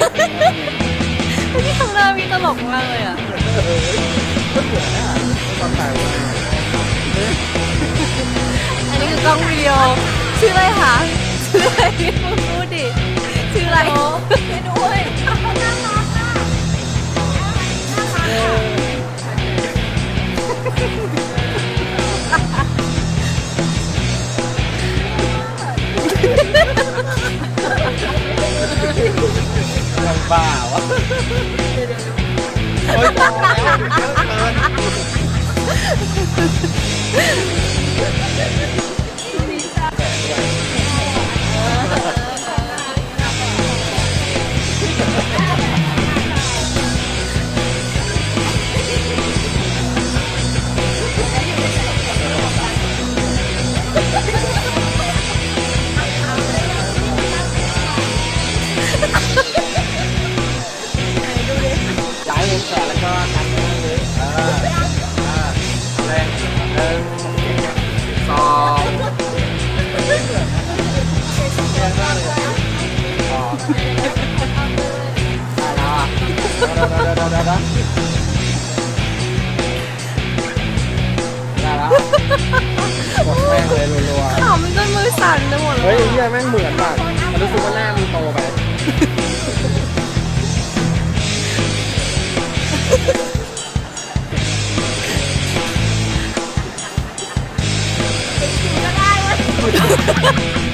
ที่ข้างหน้ามีตลกมากเลยอ่ะก็เหมือนอ่ะตอนถ่ายมาอันนี้คือกล้องวิดีโอชื่ออะไรคะชื่ออะไรพูดดิชื่ออะไรไม่ด้วยน่ารักอ่ะยังบ้าวะโอ๊ยพอแล้วย้ายมุมแขนแล้วก็นัดเลยเลย1 2ได้แล้วกดแม่งเลยรัวๆขำจนมือสั่นไปหมดเลยเฮ้ยเฮียแม่งเหมือนแบบมันรู้สึกว่าหน้ามึงโตไปก็ได้เว้ย